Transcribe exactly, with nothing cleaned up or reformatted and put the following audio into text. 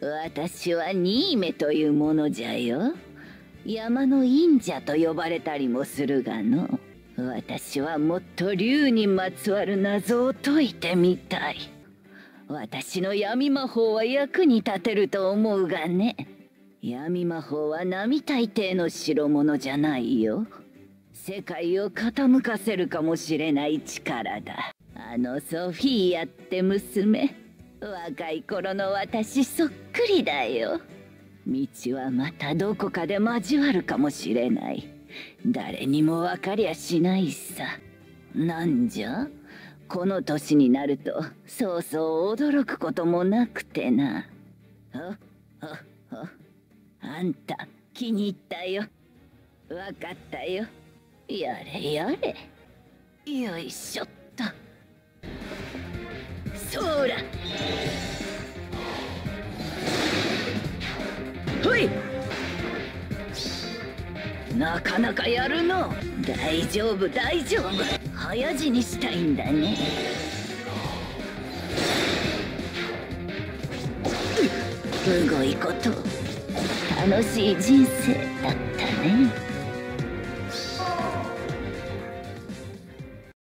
私は新芽というものじゃよ。山の忍者と呼ばれたりもするがの。私はもっと竜にまつわる謎を解いてみたい。私の闇魔法は役に立てると思うがね。闇魔法は並大抵の代物じゃないよ。世界を傾かせるかもしれない力だ。あのソフィーヤって娘、若い頃の私そっくりだよ。道はまたどこかで交わるかもしれない。誰にも分かりゃしないさ。なんじゃ、この年になるとそうそう驚くこともなくてな。ああああんた気に入ったよ。分かったよ。やれやれ。よいしょっと。そうら。ほい。なかなかやるの。大丈夫大丈夫。早死にしたいんだね。うごいこと楽しい人生だったね。